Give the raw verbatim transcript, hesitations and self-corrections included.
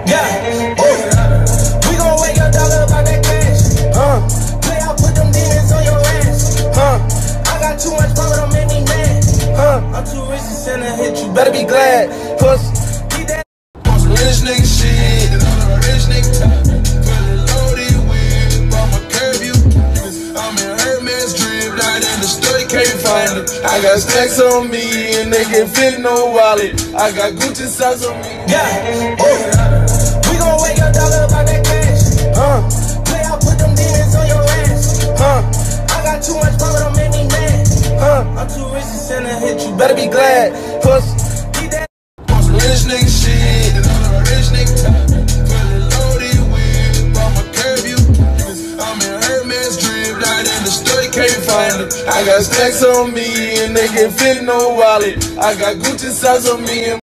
Yeah, ooh. We gon' wake your dog up about that cash. Huh? Play out, put them demons on your ass. Huh? I got too much power, don't make me mad. Huh? I'm too rich to send a hit, you better be glad. Cause keep that on some rich nigga shit. And I'm a rich nigga. Fully loaded with, I'ma curve you. I'm in Hermes drip, not in the store, you can't find it. I got stacks on me and they can't fit no wallet. I got Gucci socks on me. Yeah, ooh. We gon' wake your dog up about that cash. Huh? Play out, put them demons on your ass. Huh? I got too much power, don't make me mad. Huh? I'm too rich to send a hit, you better be glad. Cause keep that on some rich nigga shit. And I'm a rich nigga. Fully loaded with, I'ma curve you. I'm in Hermes drip, not in the store, you can't find it. I got stacks on me and they can't fit no wallet. I got Gucci socks on me and